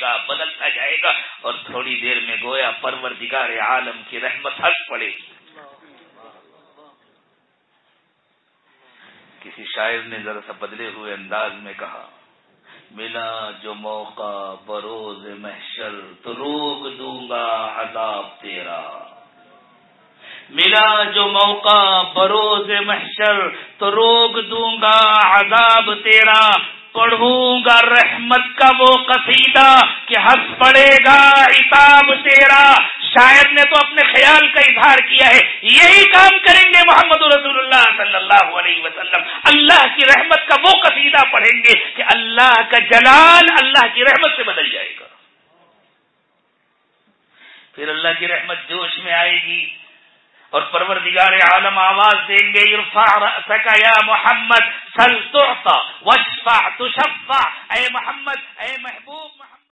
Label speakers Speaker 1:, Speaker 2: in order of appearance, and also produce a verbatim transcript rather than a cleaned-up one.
Speaker 1: گا، بدلتا جائے گا، اور تھوڑی دیر میں گویا پروردگار عالم کی رحمت ہنس پڑے گی۔ کسی شاعر نے ذرا سا بدلے ہوئے انداز میں کہا، ملا جو موقع بروز محشر تو روک دوں گا عذاب تیرا، ملا جو موقع بروز محشر تو روک دوں گا عذاب تیرا، پڑھوں گا رحمت کا وہ قصیدہ کہ ہنس پڑے گا عتاب تیرا۔ شاعر نے تو اپنے خیال کا اظہار کیا ہے، یہی کام کریں گے محمد رسول اللہ صلی اللہ علیہ وسلم، اللہ کی رحمت کا وہ قصیدہ پڑھیں گے کہ اللہ کا جلال اللہ کی رحمت سے بدل جائے گا۔ پھر اللہ کی رحمت جوش میں آئے گی اور پروردگار عالم آواز دیں گے، ارفع رأسک یا محمد سل تعطى واشفع تشفع، اے محمد، اے محبوب محمد